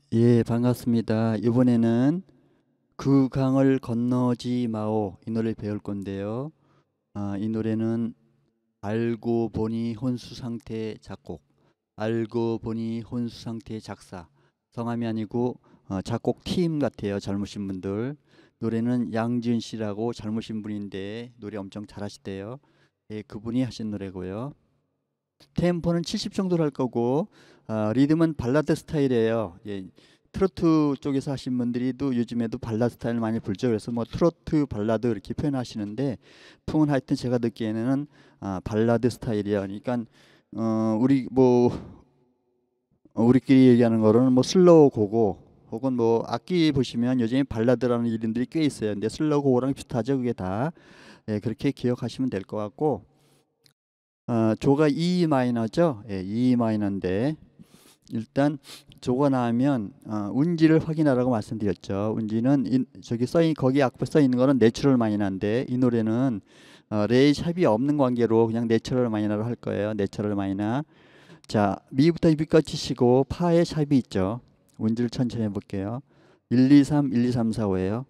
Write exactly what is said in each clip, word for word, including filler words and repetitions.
예, 반갑습니다. 이번에는 그 강을 건너지 마오 이 노래 배울 건데요. 아, 이 노래는 알고 보니 혼수 상태 작곡, 알고 보니 혼수 상태 작사. 성함이 아니고 어, 작곡 팀 같아요. 젊으신 분들. 노래는 양지은 씨라고 젊으신 분인데 노래 엄청 잘하시대요. 예, 그분이 하신 노래고요. 템포는 칠십 정도로 할 거고, 아, 리듬은 발라드 스타일이에요. 예, 트로트 쪽에서 하신 분들이도 요즘에도 발라드 스타일 많이 불죠. 그래서 뭐 트로트 발라드 이렇게 표현하시는데, 풍은 하여튼 제가 듣기에는 아, 발라드 스타일이야. 그러니까 어, 우리 뭐 어, 우리끼리 얘기하는 거로는 뭐 슬로우 고고, 혹은 뭐 악기 보시면 요즘에 발라드라는 이름들이 꽤 있어요. 근데 슬로우 고고랑 비슷하죠. 그게 다. 예, 그렇게 기억하시면 될 것 같고, 어, 조가 E 마이너죠. 예, E 마이너인데 일단 조가 나오면 어, 운지를 확인하라고 말씀드렸죠. 운지는 인, 저기 써인 거기 앞에 써 있는 거는 내추럴 마이너인데 이 노래는 어, 레이 샵이 없는 관계로 그냥 내추럴 마이너로 할 거예요. 내추럴 마이너. 자, 미부터 비까지 치시고 파에 샵이 있죠. 운지를 천천히 해볼게요. 일, 이, 삼, 일, 이, 삼, 사, 오예요.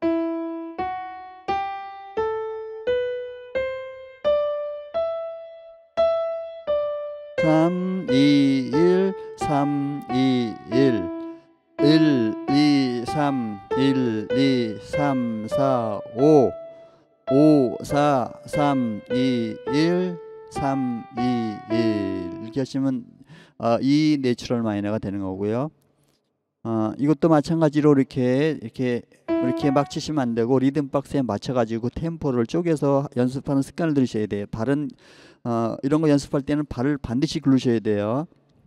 삼, 이, 일, 삼, 이, 일, 일, 이, 삼, 일, 이, 삼, 사, 오, 오, 사, 삼, 이, 일, 삼, 이, 일 이렇게 하시면 어, 이 내추럴 마이너가 되는 거고요. 어, 이것도 마찬가지로 이렇게 이렇게 이렇게 막 치시면 안 되고 리듬 박스에 맞춰 가지고 템포를 쪼개서 연습하는 습관을 들이셔야 돼요. 발은 어, 이런 거 연습할 때는 발을 반드시 굴르셔야 돼요.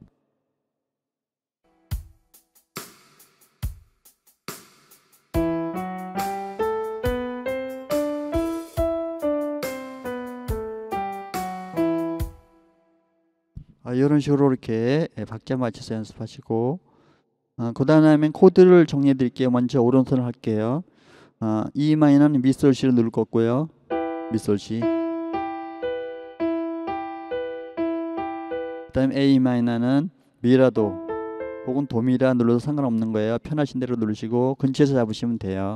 아, 이런 식으로 이렇게 예, 박자 맞춰서 연습하시고, 어, 그 다음에 코드를 정리해 드릴게요. 먼저 오른손을 할게요. 어, E 마이너는 미솔시를 누를 거고요. 미솔시. 그 다음에 A 마이너는 미라도 혹은 도미라 눌러도 상관없는 거예요. 편하신 대로 누르시고 근처에서 잡으시면 돼요.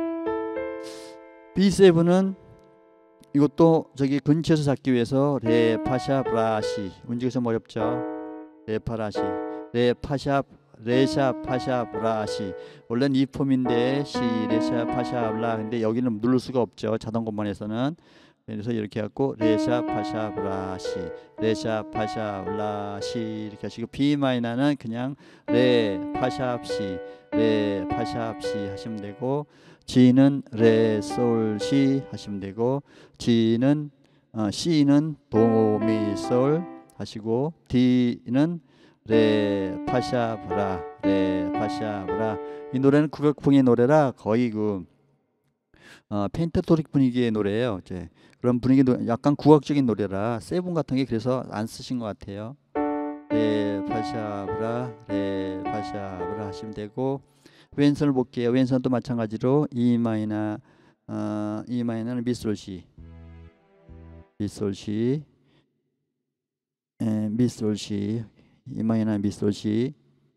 비 세븐은 이것도 저기 근처에서 잡기 위해서 레 파샤 브라시, 운지가 좀 어렵죠. 레 파라시, 레 파샤, 레샤 파샤 브라시. 원래는 이 폼인데 시 레샤 파샤 브라, 근데 여기는 누를 수가 없죠. 자동 건반에서는. 그래서 이렇게 해갖고 레샤 파샤 브라시, 레샤 파샤 브라시 이렇게 하시고, B 마이너는 그냥 레 파샤 시, 레 파샤 시 하시면 되고, G는 레 솔 시 하시면 되고, G는 어, C는 도 미 솔 하시고, D는 레 파샤 브라, 레 파샤 브라. 이 노래는 국악풍의 노래라 거의 그 어, 펜타토닉 분위기의 노래예요. 이제 그런 분위기, 약간 국악적인 노래라 세븐 같은 게 그래서 안 쓰신 것 같아요. 레 파샤 브라, 레 파샤 브라 하시면 되고, 왼손을 볼게요. 왼손도 마찬가지로 E 마이너, 어, E 마이너는 미솔시, 미솔시, 에, 미솔시, E 마이너 미솔시.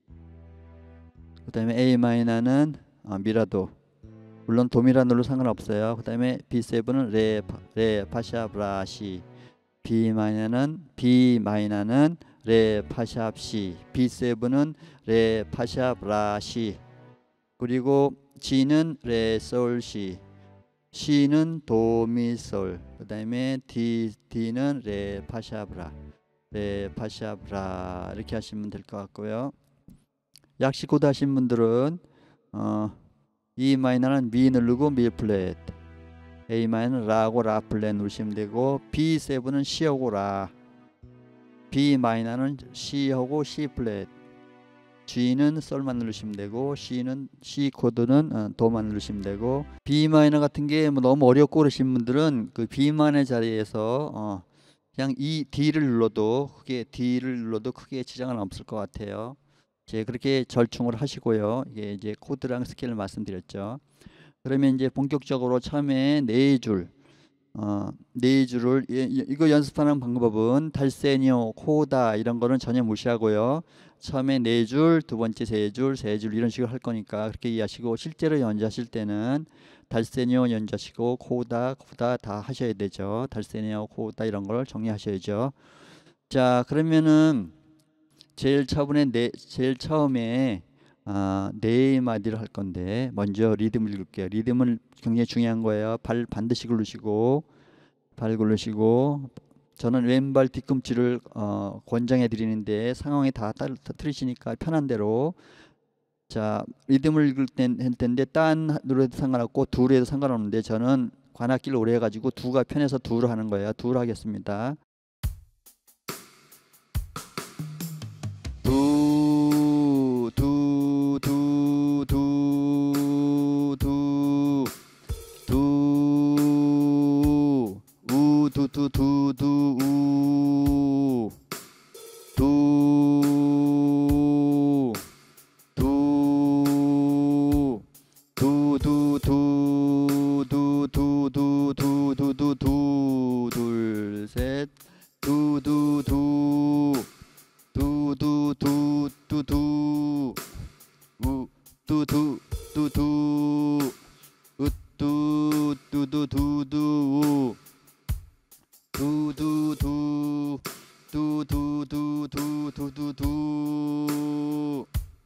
그다음에 A 마이너는 어, 미라도. 물론 도미라 눌러 상관없어요. 그다음에 비 세븐은 레, 레 파샤 브라시. B 마이너는 B 마이너는 레 파샤 시. 비 세븐은 레 파샤 브라시. 그리고 G는 레 솔 시. C는 도 미 솔. 그다음에 D D는 레 파샤 브라. 레 파샤 브라 이렇게 하시면 될 것 같고요. 약시 코드 하신 분들은 어 E 마이너는 미 누르고 미 플랫, A 마이너는 라고 라 플랫 누르시면 되고, B 세븐은 C하고 라, B 마이너는 C하고 C 플랫, G는 솔만 누르시면 되고, C는 C 코드는 어, 도만 누르시면 되고, B 마이너 같은 게 뭐 너무 어렵고 그러신 분들은 그 B 마이너 자리에서 어 그냥 이 D를 눌러도 크게 D를 눌러도 크게 지장은 없을 것 같아요. 이제 그렇게 절충을 하시고요. 이게 이제 코드랑 스케일을 말씀드렸죠. 그러면 이제 본격적으로 처음에 네 줄, 어, 네 줄을 예, 예, 이거 연습하는 방법은 달세뇨, 코다 이런 거는 전혀 무시하고요. 처음에 네 줄, 두 번째 세 줄, 세 줄 이런 식으로 할 거니까 그렇게 이해하시고 실제로 연주하실 때는 달세뇨 연주하시고 코다, 코다 다 하셔야 되죠. 달세뇨, 코다 이런 걸 정리하셔야죠. 자, 그러면은 제일 처음에 네, 제일 처음에 아, 네 마디를 할 건데 먼저 리듬을 읽을게요. 리듬은 굉장히 중요한 거예요. 발 반드시 굴르시고 발 굴르시고 저는 왼발 뒤꿈치를 어, 권장해 드리는데 상황에 다 따로 틀리시니까 편한 대로 자 리듬을 읽을 땐 할 텐데 딴 노래도 상관없고 둘 해도 상관없는데 저는 관악기를 오래 해가지고 두가 편해서 두를 하는 거예요. 두를 하겠습니다. 두, 두, 두, 두, 두, 두, 우, 두, 두, 두, 두, 우, 두, 두, 두, 두, 두, 두, 두, 두, 두, 두, 두, 두, 둘, 셋, 두, 두, 두, 두, 두, 두, 두, 두, 우, 두, 두, 두, 두, 으, 두, 두, 두, 두, 두, 두, 두, 두, 두, 두, 두, 두, 두, 두, 두.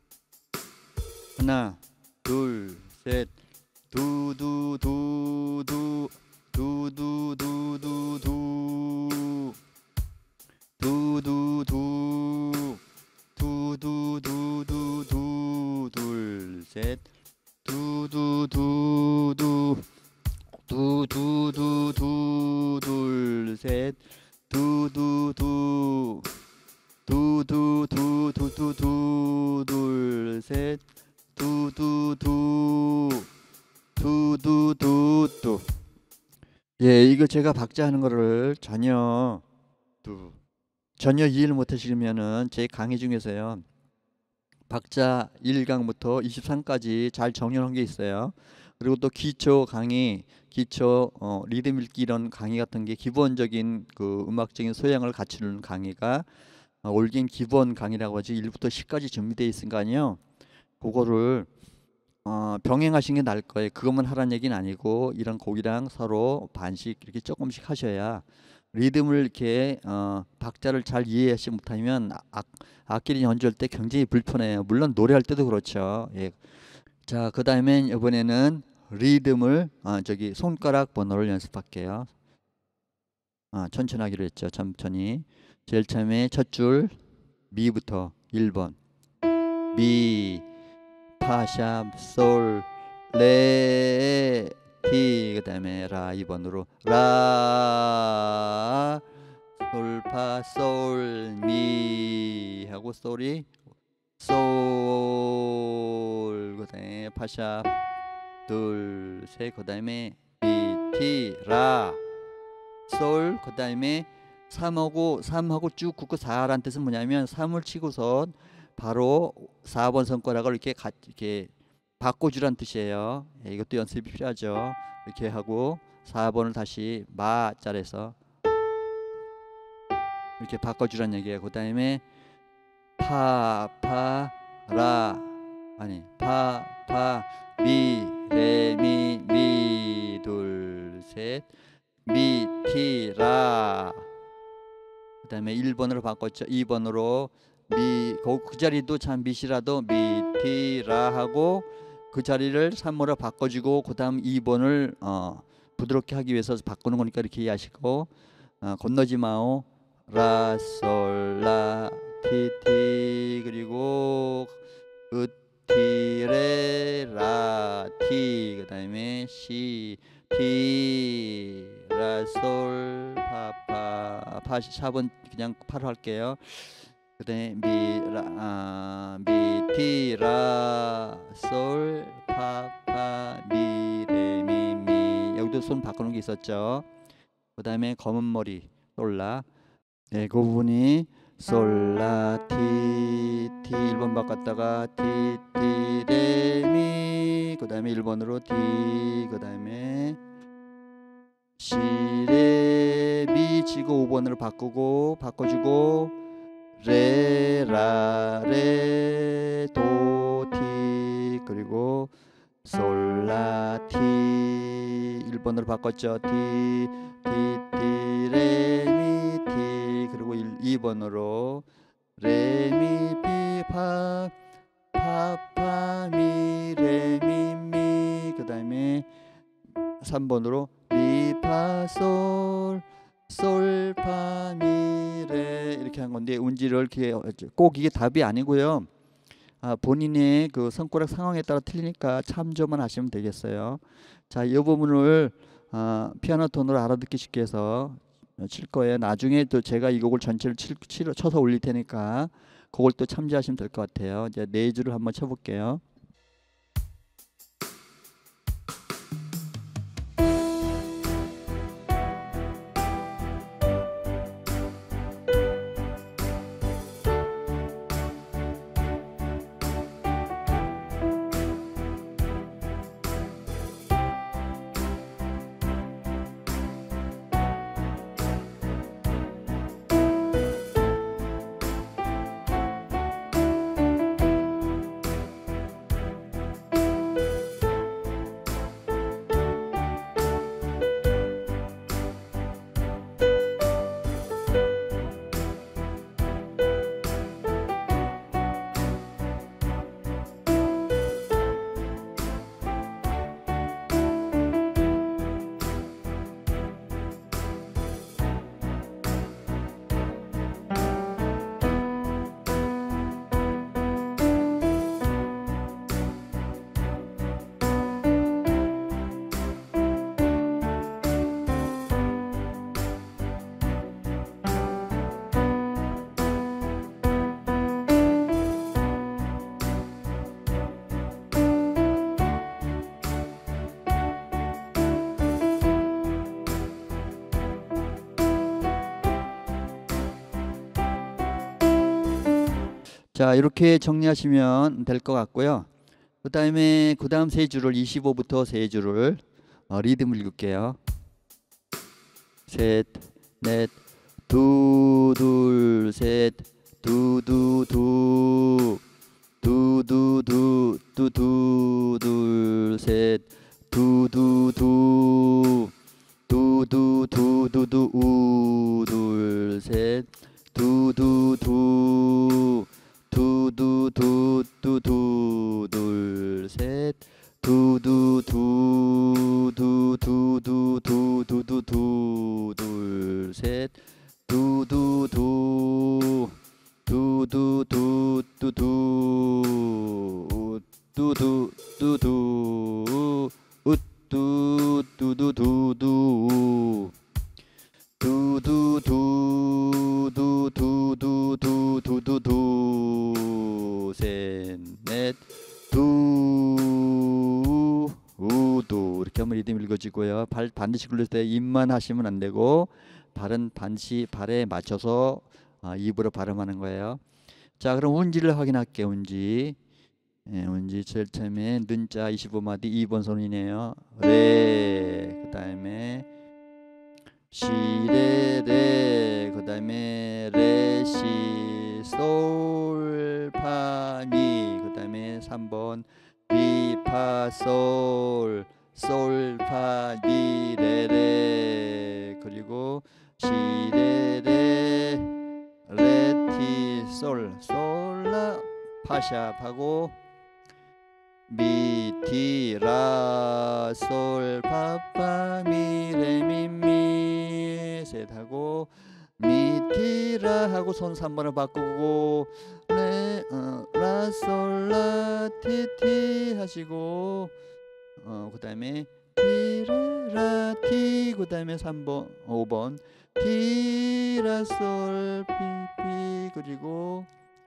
하나, 둘, 셋, 두, 두, 두, 두, 두, 두, 두, 두, 두, 두, 두, 두, 두, 두, 두, 두, 두, 둘, 셋, 두, 두, 두, 두, 두, 두, 두, 두, 둘, 셋, 두, 두, 두, 두, 두, 두, 두, 두, 두, 둘, 셋, 두, 두, 두, 두, 두, 두, 두. 예, 이거 제가 박자 하는 거를 전혀 두 전혀 이해를 못 하시면은 제 강의 중에서요. 박자 일 강부터 이십삼 까지 잘 정리한 게 있어요. 그리고 또 기초 강의, 기초 어, 리듬 읽기 이런 강의 같은 게 기본적인 그 음악적인 소양을 갖추는 강의가 어, 올긴 기본 강의라고 하지 일부터 십까지 준비되어 있으니까요. 그거를 어, 병행하시는 게 나을 거예요. 그것만 하라는 얘기는 아니고 이런 곡이랑 서로 반씩 이렇게 조금씩 하셔야 리듬을 이렇게 어, 박자를 잘 이해하지 못하면 악, 악기를 연주할 때 굉장히 불편해요. 물론 노래할 때도 그렇죠. 예. 자, 그 다음엔 이번에는 리듬을 어, 저기 손가락 번호를 연습할게요. 아, 천천히 하기로 했죠. 천천히. 제일 처음에 첫 줄 미부터 일 번 미, 파샵, 솔, 레, 티, 그 다음에 라 이 번으로 라, 솔, 파, 솔, 미 하고 솔이 솔, 그 다음에 파샵 둘, 셋, 그 다음에 미, 티, 라, 솔, 그 다음에 삼하고 삼하고 쭉 긋고 사란 뜻은 뭐냐면 삼을 치고선 바로 사 번 손가락을 이렇게 가, 이렇게 바꿔주란 뜻이에요. 예, 이것도 연습이 필요하죠. 이렇게 하고 사 번을 다시 마 자리에서 이렇게 바꿔주란 얘기예요. 그 다음에 파, 파, 라 아니 파, 파, 미, 레, 미, 미, 둘, 셋, 미, 티, 라. 그 다음에 일 번으로 바꿨죠. 이 번으로 미, 그, 그 자리도 참 미시라도 미, 티, 라 하고 그 자리를 삼 번으로 바꿔주고 그 다음 이 번을 어, 부드럽게 하기 위해서 바꾸는 거니까 이렇게 이해하시고 어, 건너지 마오 라, 솔, 라, 티, 티 그리고 으, 티, 레, 라, 티 그 다음에 시, 티, 라, 솔, 파, 파, 파, 사 번 그냥 파로 할게요. 그 다음에 미, 라, 아, 미, 티, 라, 솔, 파, 파, 미, 레, 미, 미 여기도 손 바꾸는 게 있었죠. 그 다음에 검은 머리, 솔라 네, 그 부분이 솔라 티, 티 일 번 바꿨다가 티, 티, 레, 미 그 다음에 일 번으로 티, 그 다음에 시레 미 치고 오 번으로 바꾸고 바꿔주고 레 라 레 도 티 그리고 솔 라 티 일 번으로 바꿨죠. 티 티 티 레 미 티 그리고 이 번으로 레 미 피 파 파 파 미 레 미 미 그 다음에 삼 번으로 미 파 솔 솔 파 미 레 이렇게 한 건데 운지를 이렇게 꼭 이게 답이 아니고요. 아, 본인의 그 손가락 상황에 따라 틀리니까 참조만 하시면 되겠어요. 자, 이 부분을 아, 피아노 톤으로 알아듣기 쉽게 해서 칠 거예요. 나중에 또 제가 이 곡을 전체를 칠, 칠, 쳐서 올릴 테니까 그걸 또 참조하시면 될 것 같아요. 이제 네 줄을 한번 쳐볼게요. 자, 이렇게 정리하시면 될 것 같고요. 그 다음에 그 다음 세 줄을 이십오부터 세 줄을 어, 리듬을 읽을게요. 셋, 넷, 두, 둘, 셋, 두, 두, 두, 두, 두, 두, 두, 두, 둘, 셋, 두, 두, 두, 두, 두, 두, 두, 두, 우, 둘, 셋, 두, 두, 두, 두, 두, 두, 두, 두, 둘, 셋, 두, 두, 두, 두, 두, 두, 두, 두, 두, 두, 둘, 셋, 두, 두, 두, 두, 두, 두, 두, 두, 두, 두, 두, 두, 웃, 두, 두, 두, 두, 두, 두, 두, 두, 두, 두, 두, 두, 두, 두, 두, 셋, 넷, 두, 우두 이렇게 하면 리듬 읽어지고요. 발 반드시 굴릴 때 입만 하시면 안 되고 발은 반드시 발에 맞춰서 아, 입으로 발음하는 거예요. 자, 그럼 운지를 확인할게요. 운지. 예, 운지 제일 처음에 는자 이십오 마디 이 번 손이네요. 레, 그 다음에 시레레, 그 다음에 레시 솔파미, 그 다음에 삼 번 미파솔 솔파미레레, 그리고 시레레 레티 솔 솔라 파샵하고 미티라 솔파파 미레미미 셋하고 미티라 하고 손 삼 번을 바꾸고 레 어, 라솔라 티티 하시고 어, 그 다음에 티레라 티 그 다음에 삼 번 오 번 티라솔 피피 그리고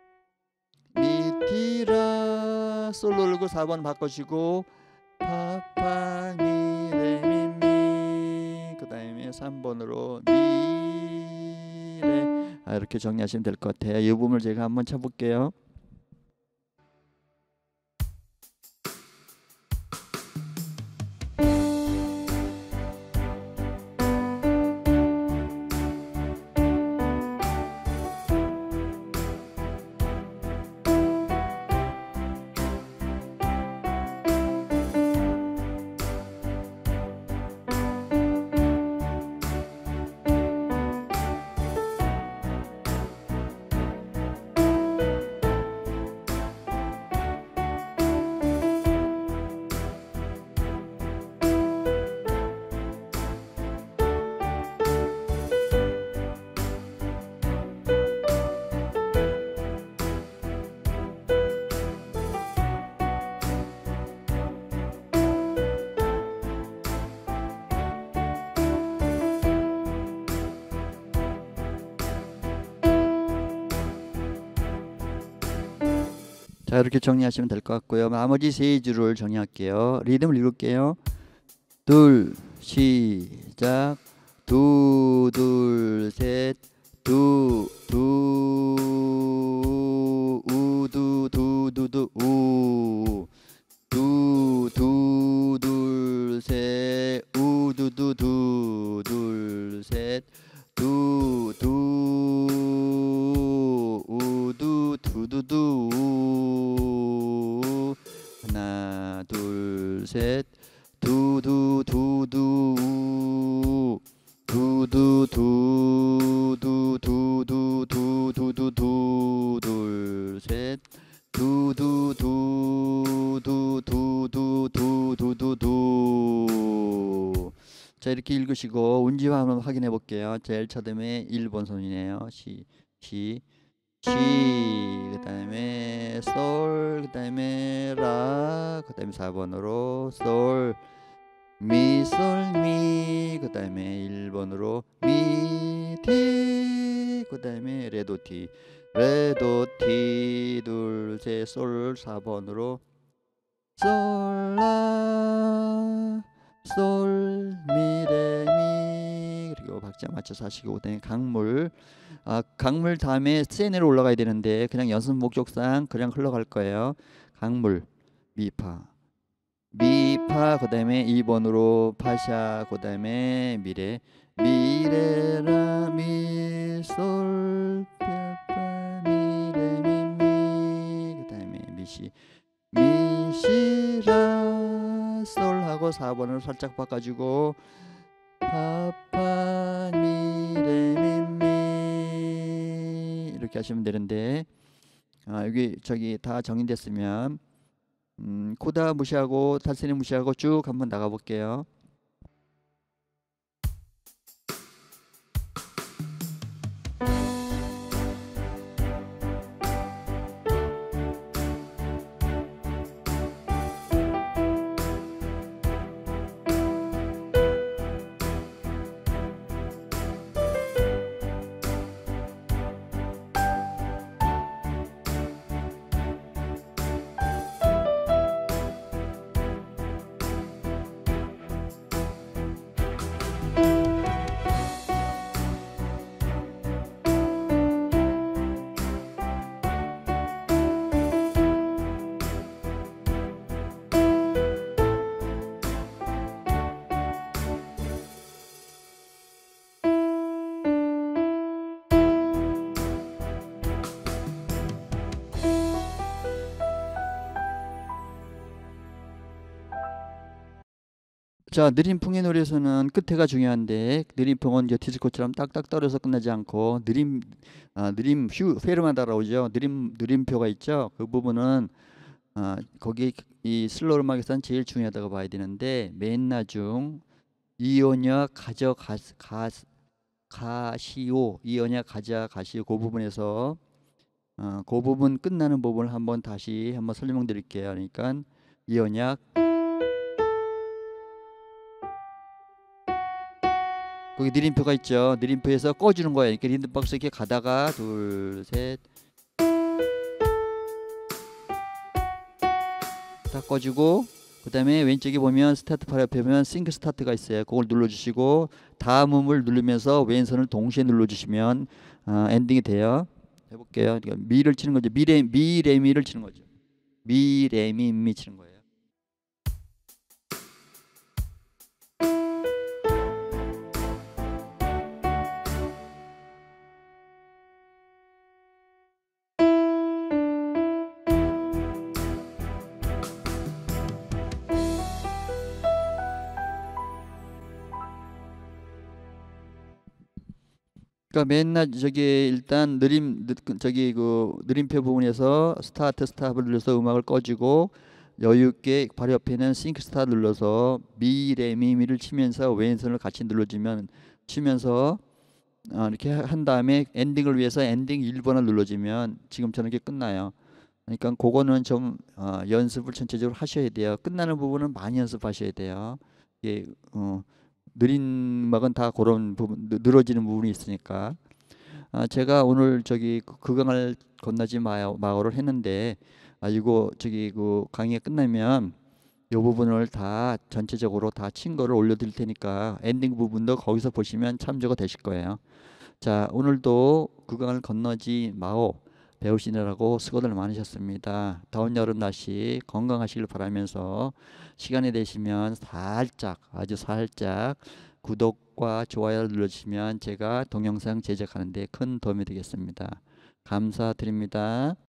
미티라 솔 누르고 사 번 바꿔주고 파파 미레미미 그 다음에 삼 번으로 미레 아, 이렇게 정리하시면 될 것 같아요. 이 부분을 제가 한번 쳐볼게요. 자, 이렇게 정리하시면 될 것 같고요. 나머지 세 줄을 정리할게요. 리듬을 읽을게요. 둘, 시작. 두, 둘, 셋. 두, 두, 우, 두, 두, 두, 두, 우. 두, 두, 둘, 셋. 우, 두, 두, 두, 둘, 셋. 두, 두, 우, 두, 두, 두, 두, 우. 하나, 둘, 셋. 두, 두, 두, 두, 우. 두, 두, 두, 두, 두, 두, 두, 두, 두, 두, 둘, 셋. 두, 두, 두, 두, 두, 두, 두, 두, 두, 두. 자, 이렇게 읽으시고 운지화 한번 확인해 볼게요. 제일 처음에 일 번 손이네요. 시, 시, 시, 그 다음에 솔, 그 다음에 라, 그 다음에 사 번으로 솔, 미, 솔, 미, 그 다음에 일 번으로 미, 티, 그 다음에 레도, 티, 레도, 티, 둘, 셋, 솔, 사 번으로 솔, 라, 솔, 미, 레, 미. 그리고 박자 맞춰서 하시고, 그다음에 강물. 아, 강물 다음에 세네로 올라가야 되는데 그냥 연습 목적상 그냥 흘러갈 거예요. 강물, 미파, 미파, 그다음에 이 번으로 파샤, 그다음에 미레, 미레라, 미솔, 파파, 미레, 미미, 그다음에 미시, 미시라, 솔하고 사 번을 살짝 바꿔주고 파파, 미레, 미미 이렇게 하시면 되는데, 아, 여기 저기 다 정리됐으면 음, 코다 무시하고 탈세니 무시하고 쭉 한번 나가 볼게요. 자, 느림풍의 노래에서는 끝에가 중요한데 느림풍은 이제 디스코처럼 딱딱 떨어서 끝나지 않고 느림, 아, 느림 휴 페르마 따라오죠. 느림 느림표가 있죠. 그 부분은 아, 거기 이 슬로우 음악에서는 제일 중요하다고 봐야 되는데 맨 나중 이오냐 가져 가, 가 가시오, 이오냐 가자 가시오, 그 부분에서 어, 그 부분 끝나는 부분을 한번 다시 한번 설명드릴게요. 그러니까 이오냐, 거기 느림표가 있죠. 느림표에서 꺼주는 거예요. 이렇게 리듬박스 이렇게 가다가 둘, 셋, 다 꺼주고, 그 다음에 왼쪽에 보면 스타트 팔 옆에 보면 싱글 스타트가 있어요. 그걸 눌러주시고 다음 음을 누르면서 왼손을 동시에 눌러주시면 어, 엔딩이 돼요. 해볼게요. 그러니까 미를 치는 거죠. 미레 미레미를 치는 거죠. 미레미 미 치는 거예요. 그러니까 맨날 저기 일단 느림 느- 저기 그 느림표 부분에서 스타트 스탑을 눌러서 음악을 꺼주고 여유 있게 바로 옆에는 싱크 스타트 눌러서 미레미미를 치면서 왼손을 같이 눌러주면 치면서 어, 이렇게 한 다음에 엔딩을 위해서 엔딩 일 번을 눌러주면 지금처럼 이렇게 끝나요. 그러니까 그거는 좀 어, 연습을 전체적으로 하셔야 돼요. 끝나는 부분은 많이 연습하셔야 돼요. 이게 어, 느린 음악은 다 그런 부분 느- 늘어지는 부분이 있으니까. 아, 제가 오늘 저기 그- 그강을 건너지 마요 마을을 했는데, 아 이거 저기 그 강의가 끝나면 이 부분을 다 전체적으로 다 친 거를 올려드릴 테니까 엔딩 부분도 거기서 보시면 참조가 되실 거예요. 자, 오늘도 그강을 건너지 마오 배우시느라고 수고들 많으셨습니다. 더운 여름 날씨 건강하시길 바라면서 시간이 되시면 살짝 아주 살짝 구독과 좋아요를 눌러주시면 제가 동영상 제작하는 데 큰 도움이 되겠습니다. 감사드립니다.